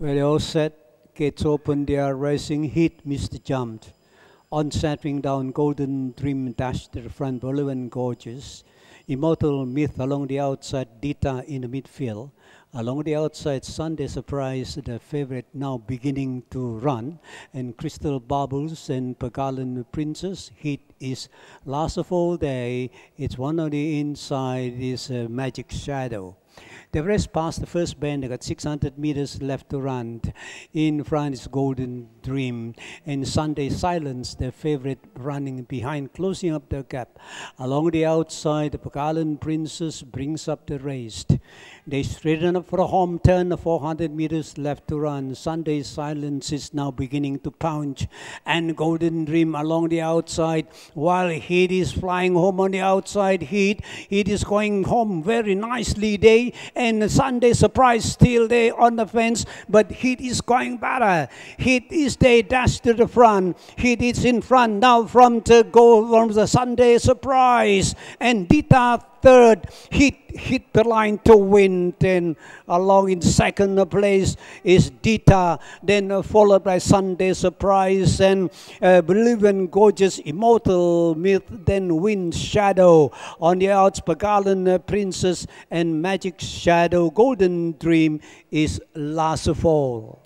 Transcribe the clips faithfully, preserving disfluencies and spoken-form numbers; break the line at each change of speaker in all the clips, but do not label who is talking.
Where they all set, gates open, they are racing, hit, missed, jumped. On setting down, golden dream dashed to the front, blue and gorgeous. Immortal myth along the outside, Dita in the midfield. Along the outside, Sunday Surprise, the favorite, now beginning to run. And Crystal Bubbles and Pagalan Princess. Heat is last of all day. It's one on the inside is uh, Magic Shadow. The rest passed the first bend. They got six hundred meters left to run. In front is Golden Dream. And Sunday Silence, their favorite, running behind, closing up the gap. Along the outside, the Pagalan Princess brings up the race. They straighten up for a home turn, four hundred meters left to run. Sunday Silence is now beginning to pounce. And Golden Dream along the outside, while Heat is flying home on the outside. Heat, Heat is going home very nicely. They and Sunday Surprise still there on the fence, but Heat is going better. Heat is they dash to the front. Heat is in front now from the goal from the Sunday Surprise. And Dita third, hit hit the line to win. Then along in second place is Dita, then uh, followed by Sunday Surprise and uh, Believe and Gorgeous, Immortal Myth, then Wind Shadow. On the outs, Pagalan uh, Princess and Magic Shadow. Golden Dream is last of all.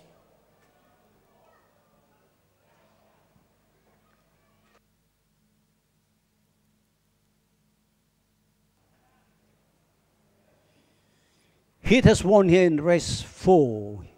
Heat has won here in race four.